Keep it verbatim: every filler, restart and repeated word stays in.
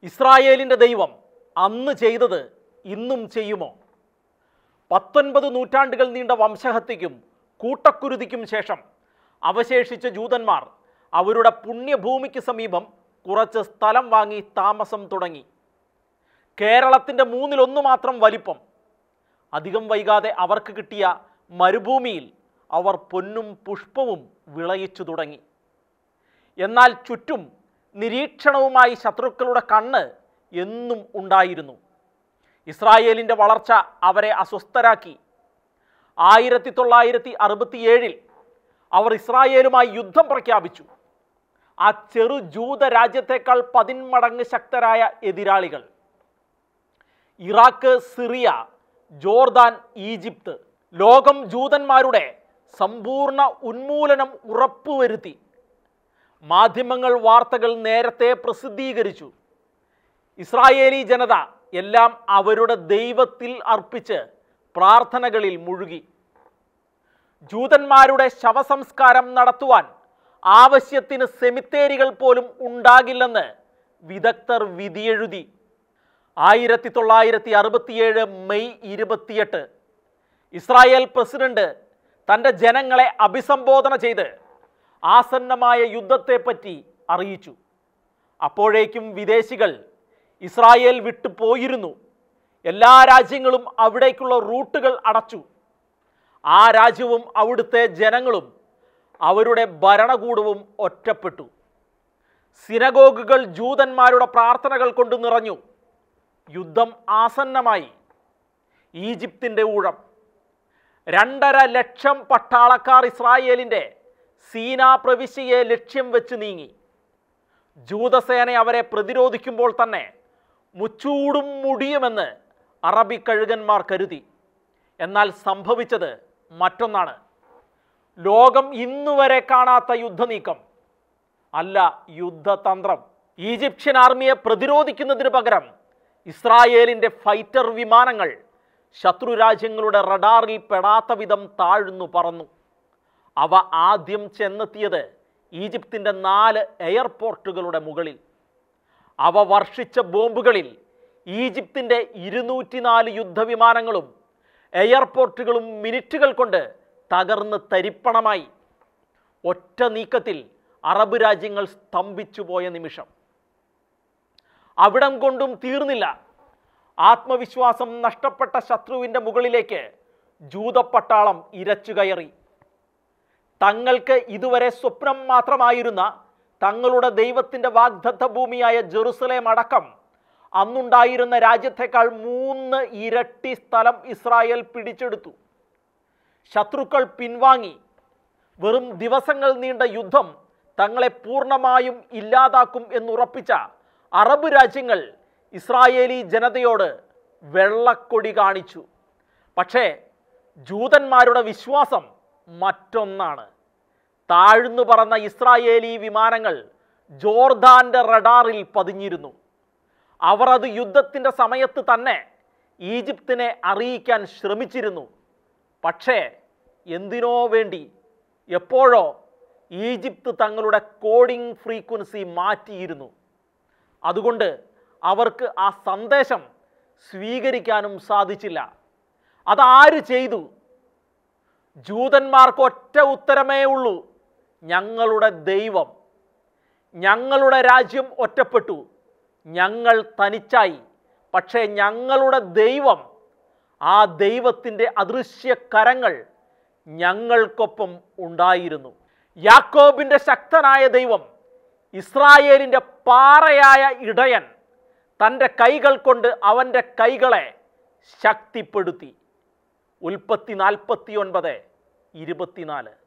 ഇസ്രായേലിൻ്റെ ദൈവം അന്ന് ചെയ്തത് ഇന്നും ചെയ്യുമോ? പത്തൊൻപത് നൂറ്റാണ്ടുകൾ നീണ്ട വംശഹത്യയ്ക്കും കൂട്ടക്കുരുതിക്കും ശേഷം അവശേഷിച്ച ജൂതന്മാർ അവരുടെ പുണ്യഭൂമിക്ക് സമീപം കുറച്ച് സ്ഥലം വാങ്ങി താമസം തുടങ്ങി. കേരളത്തിൻ്റെ മൂന്നിലൊന്നു മാത്രം വലിപ്പം. അധികം വൈകാതെ അവർക്ക് കിട്ടിയ മരുഭൂമിയിൽ അവർ പൊന്നും പുഷ്പവും വിളയിച്ചു തുടങ്ങി. എന്നാൽ ചുറ്റും നിരീക്ഷണവുമായി ശത്രുക്കളുടെ കണ്ണ് എന്നും ഉണ്ടായിരുന്നു. ഇസ്രായേലിൻ്റെ വളർച്ച അവരെ അസ്വസ്ഥരാക്കി. ആയിരത്തി തൊള്ളായിരത്തി അറുപത്തി ഏഴിൽ അവർ ഇസ്രായേലുമായി യുദ്ധം പ്രഖ്യാപിച്ചു. ആ ചെറു ജൂത രാജ്യത്തേക്കാൾ പതിന്മടങ്ങ് ശക്തരായ എതിരാളികൾ. Iraq, Syria, Jordan, Egypt. ലോകം ജൂതന്മാരുടെ സമ്പൂർണ്ണ ഉന്മൂലനം ഉറപ്പുവരുത്തി. മാധ്യമങ്ങൾ വാർത്തകൾ നേരത്തെ പ്രസിദ്ധീകരിച്ചു. ഇസ്രായേലി ജനത എല്ലാം അവരുടെ ദൈവത്തിൽ അർപ്പിച്ച് പ്രാർത്ഥനകളിൽ മുഴുകി. ജൂതന്മാരുടെ ശവസംസ്കാരം നടത്തുവാൻ ആവശ്യത്തിന് സെമിത്തേരികൾ പോലും ഉണ്ടാകില്ലെന്ന് വിദഗ്ധർ വിധിയെഴുതി. ആയിരത്തി തൊള്ളായിരത്തി അറുപത്തിയേഴ് മെയ് ഇരുപത്തിയെട്ട് ഇസ്രായേൽ പ്രസിഡന്റ് തൻ്റെ ജനങ്ങളെ അഭിസംബോധന ചെയ്ത് ആസന്നമായ യുദ്ധത്തെപ്പറ്റി അറിയിച്ചു. അപ്പോഴേക്കും വിദേശികൾ ഇസ്രായേൽ വിട്ടു പോയിരുന്നു. എല്ലാ രാജ്യങ്ങളും അവിടേക്കുള്ള റൂട്ടുകൾ അടച്ചു. ആ രാജ്യവും അവിടുത്തെ ജനങ്ങളും അവരുടെ ഭരണകൂടവും ഒറ്റപ്പെട്ടു. സിനഗോഗുകൾ ജൂതന്മാരുടെ പ്രാർത്ഥനകൾ കൊണ്ട് നിറഞ്ഞു. യുദ്ധം ആസന്നമായി. ഈജിപ്തിൻ്റെ ഊഴം. രണ്ടര ലക്ഷം പട്ടാളക്കാർ ഇസ്രായേലിൻ്റെ സീനാ പ്രവിശ്യയെ ലക്ഷ്യം വെച്ച് നീങ്ങി. ജൂതസേന അവരെ പ്രതിരോധിക്കുമ്പോൾ തന്നെ മുച്ചൂടും മുടിയുമെന്ന് അറബി കഴുകന്മാർ കരുതി. എന്നാൽ സംഭവിച്ചത് മറ്റൊന്നാണ്. ലോകം ഇന്നുവരെ കാണാത്ത യുദ്ധനീക്കം, അല്ല യുദ്ധതന്ത്രം. ഈജിപ്ഷ്യൻ ആർമിയെ പ്രതിരോധിക്കുന്നതിന് പകരം ഇസ്രായേലിൻ്റെ ഫൈറ്റർ വിമാനങ്ങൾ ശത്രുരാജ്യങ്ങളുടെ റഡാറിൽ പെടാത്ത വിധം താഴ്ന്നു പറന്നു. അവ ആദ്യം ചെന്നെത്തിയത് ഈജിപ്തിൻ്റെ നാല് എയർപോർട്ടുകളുടെ മുകളിൽ. അവ വർഷിച്ച ബോംബുകളിൽ ഈജിപ്തിൻ്റെ ഇരുന്നൂറ്റിനാല് യുദ്ധവിമാനങ്ങളും എയർപോർട്ടുകളും മിനിറ്റുകൾ കൊണ്ട് തകർന്ന് തരിപ്പണമായി. ഒറ്റ നീക്കത്തിൽ അറബ് രാജ്യങ്ങൾ സ്തംഭിച്ചുപോയ നിമിഷം. അവിടം കൊണ്ടും തീർന്നില്ല. ആത്മവിശ്വാസം നഷ്ടപ്പെട്ട ശത്രുവിൻ്റെ മുകളിലേക്ക് ജൂതപ്പട്ടാളം ഇരച്ചുകയറി. തങ്ങൾക്ക് ഇതുവരെ സ്വപ്നം മാത്രമായിരുന്ന തങ്ങളുടെ ദൈവത്തിൻ്റെ വാഗ്ദത്ത ഭൂമിയായ ജെറുസലേം അടക്കം അന്നുണ്ടായിരുന്ന രാജ്യത്തേക്കാൾ മൂന്ന് ഇരട്ടി സ്ഥലം ഇസ്രായേൽ പിടിച്ചെടുത്തു. ശത്രുക്കൾ പിൻവാങ്ങി. വെറും ദിവസങ്ങൾ നീണ്ട യുദ്ധം തങ്ങളെ പൂർണ്ണമായും ഇല്ലാതാക്കും എന്നുറപ്പിച്ച അറബ് രാജ്യങ്ങൾ ഇസ്രായേലി ജനതയോട് വെള്ളക്കൊടി കാണിച്ചു. പക്ഷേ ജൂതന്മാരുടെ വിശ്വാസം മറ്റൊന്നാണ്. താഴ്ന്നു പറന്ന ഇസ്രായേലി വിമാനങ്ങൾ ജോർദാൻ്റെ റഡാറിൽ പതിഞ്ഞിരുന്നു. അവർ അത് യുദ്ധത്തിൻ്റെ സമയത്ത് തന്നെ ഈജിപ്തിനെ അറിയിക്കാൻ ശ്രമിച്ചിരുന്നു. പക്ഷേ എന്തിനോ വേണ്ടി എപ്പോഴോ ഈജിപ്ത് തങ്ങളുടെ കോഡിംഗ് ഫ്രീക്വൻസി മാറ്റിയിരുന്നു. അതുകൊണ്ട് അവർക്ക് ആ സന്ദേശം സ്വീകരിക്കാനും സാധിച്ചില്ല. അതാര് ചെയ്തു? ജൂതന്മാർക്ക് ഒറ്റ ഉത്തരമേ ഉള്ളൂ: ഞങ്ങളുടെ ദൈവം. ഞങ്ങളുടെ രാജ്യം ഒറ്റപ്പെട്ടു, ഞങ്ങൾ തനിച്ചായി. പക്ഷേ ഞങ്ങളുടെ ദൈവം, ആ ദൈവത്തിൻ്റെ അദൃശ്യ കരങ്ങൾ ഞങ്ങൾക്കൊപ്പം ഉണ്ടായിരുന്നു. യാക്കോബിൻ്റെ ശക്തനായ ദൈവം, ഇസ്രായേലിൻ്റെ പാറയായ ഇടയൻ, തൻ്റെ കൈകൾ കൊണ്ട് അവൻ്റെ കൈകളെ ശക്തിപ്പെടുത്തി. ഉൽപ്പത്തി നാൽപ്പത്തി ഒൻപത് ഇരുപത്തിനാല്.